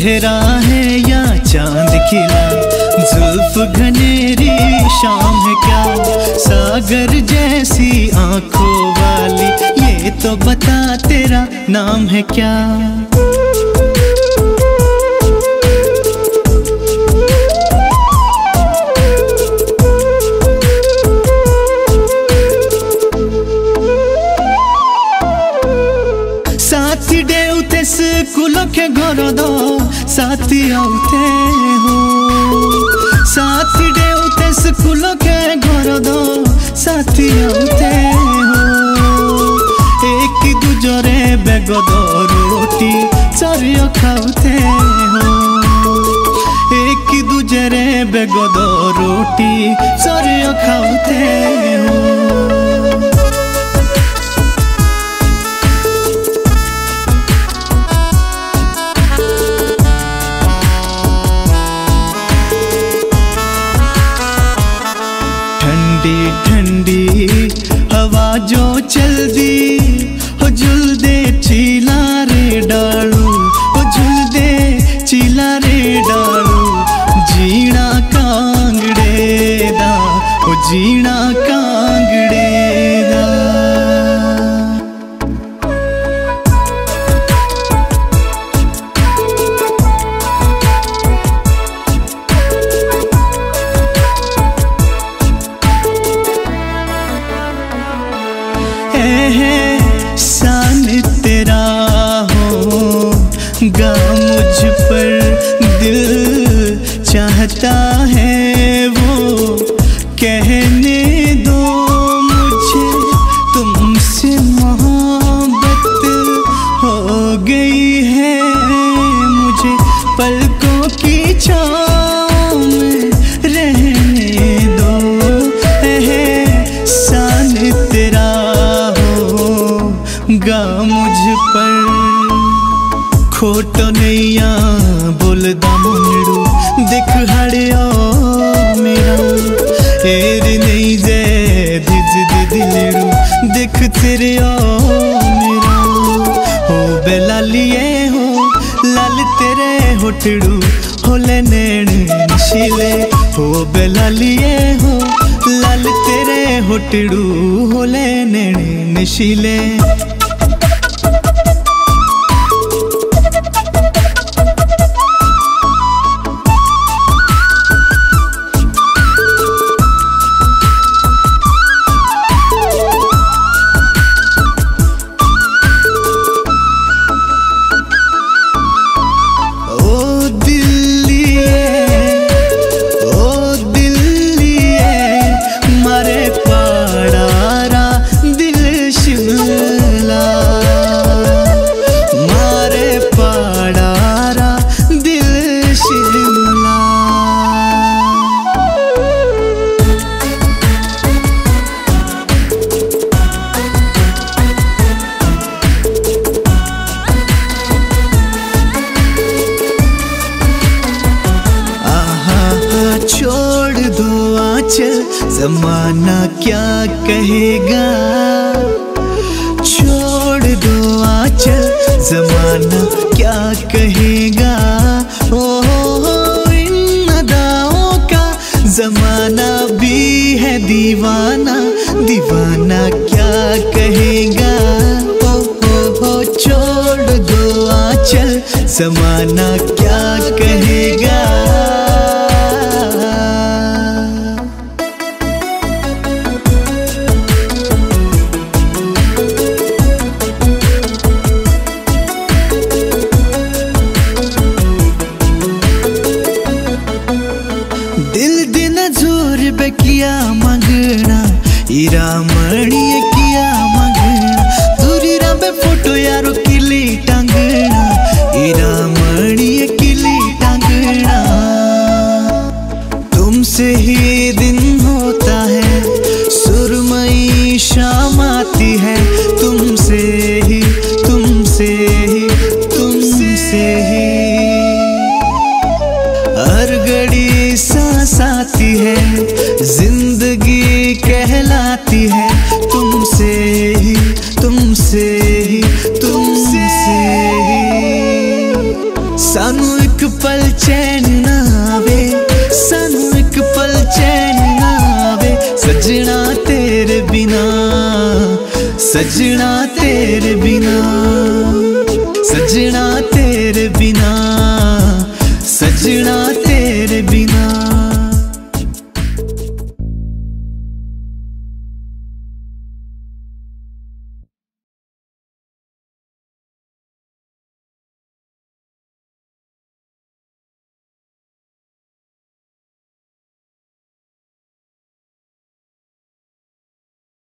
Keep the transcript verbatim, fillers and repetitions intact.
चेहरा है या चांद खिला, जुल्फ घनेरी शाम है क्या, सागर जैसी आंखों वाली, ये तो बता तेरा नाम है क्या। साथी डेउते स्कूलों के घरों दो, साथी आउते हो, साथी डेउते स्कूलों के घरों दो, साथी आउते हो, एक दूजरे बेगो दो रोटी चरियो खाउते हो, एक दूजरे बेगो दो रोटी चरियो खाउते हो। ठंडी ठंडी हवा जो चलदी हो झुलदे चीला रे डालू, हो झुलदे चीला रे डालू, जीना कांगड़े दा, हो जीना कांगड़े दा। सान तेरा होगा मुझ पर दिल चाहता है वो कहने दो मुझे, तुमसे मोहब्बत हो गई है मुझे, पलकों की छाँव में रहने दो। सान तेरा गा मुझ पर खोटो नैया बोलदा मुंडू, देख हड़िया मेरा एर नहीं जे दिज दे दिलड़ू, देख तेरे मेरा हो बेलालिए हो लाल तेरे होटड़ू, होले नैन नशीले, हो बेलालिए हो लाल तेरे होटड़ू, होले नैन नशीले। छोड़ दो आंचल ज़माना क्या कहेगा, छोड़ दो आंचल ज़माना क्या कहेगा, ओ इन अदाओं का ज़माना भी है दीवाना, दीवाना क्या कहेगा, ओ हो हो छोड़ दो आंचल ज़माना क्या कहेगा। दिल दिन जोर पे किया मंगना, हीरा मणि किया मंगना, दूरी रंबे फोटो यारो किली टांगना, हीरा मणि किली टांगना, तुमसे ही दिन होता है, सुरमई शाम आती है, तुमसे ही तुमसे ही तुमसे ही हर घड़ी सांस आती है, जिंदगी कहलाती है, तुमसे ही तुमसे ही तुमसे ही सानू एक एक पल चैन ना आवे, सानू एक पल चैन ना आवे, सजना तेरे बिना, सजना तेरे बिना।